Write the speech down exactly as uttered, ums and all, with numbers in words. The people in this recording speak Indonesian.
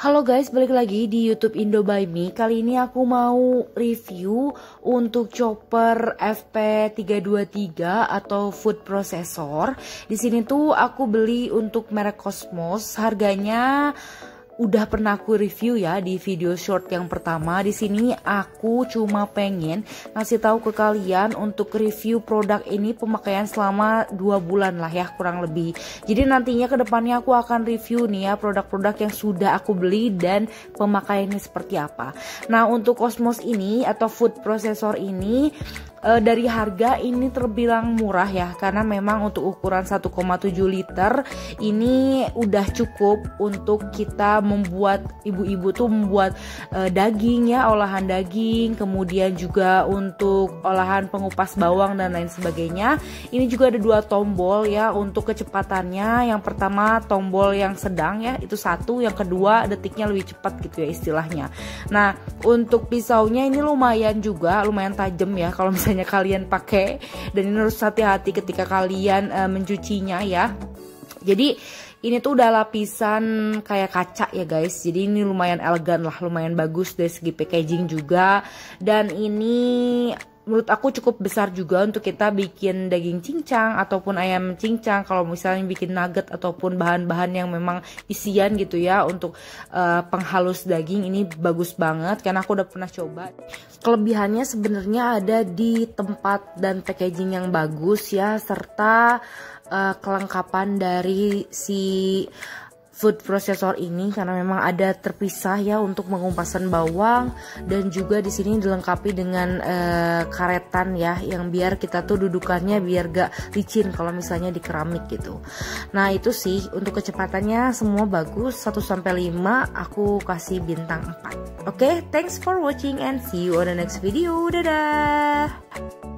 Halo guys, balik lagi di YouTube Indo by Me. Kali ini aku mau review untuk chopper F P tiga dua tiga atau food processor. Di sini tuh aku beli untuk merek Cosmos. Harganya udah pernah aku review ya di video short yang pertama. Di sini aku cuma pengen ngasih tahu ke kalian untuk review produk ini pemakaian selama dua bulan lah ya kurang lebih. Jadi nantinya kedepannya aku akan review nih ya produk-produk yang sudah aku beli dan pemakaiannya seperti apa. Nah untuk Cosmos ini atau food processor ini e, dari harga ini terbilang murah ya, karena memang untuk ukuran satu koma tujuh liter ini udah cukup untuk kita membuat, ibu-ibu tuh membuat e, daging ya, olahan daging, kemudian juga untuk olahan pengupas bawang dan lain sebagainya. Ini juga ada dua tombol ya untuk kecepatannya. Yang pertama tombol yang sedang ya, itu satu, yang kedua detiknya lebih cepat gitu ya istilahnya. Nah untuk pisaunya ini lumayan juga, lumayan tajam ya kalau misalnya kalian pakai, dan ini harus hati-hati ketika kalian e, mencucinya ya. Jadi ini tuh udah lapisan kayak kaca ya guys. Jadi ini lumayan elegan lah, lumayan bagus dari segi packaging juga. Dan ini menurut aku cukup besar juga untuk kita bikin daging cincang ataupun ayam cincang. Kalau misalnya bikin nugget ataupun bahan-bahan yang memang isian gitu ya untuk uh, penghalus daging, ini bagus banget karena aku udah pernah coba. Kelebihannya sebenarnya ada di tempat dan packaging yang bagus ya, serta uh, kelengkapan dari si food processor ini, karena memang ada terpisah ya untuk pengupasan bawang, dan juga di sini dilengkapi dengan uh, karetan ya, yang biar kita tuh dudukannya biar gak licin kalau misalnya di keramik gitu. Nah itu sih untuk kecepatannya semua bagus, satu sampai lima aku kasih bintang empat. Oke, okay, thanks for watching and see you on the next video. Dadah.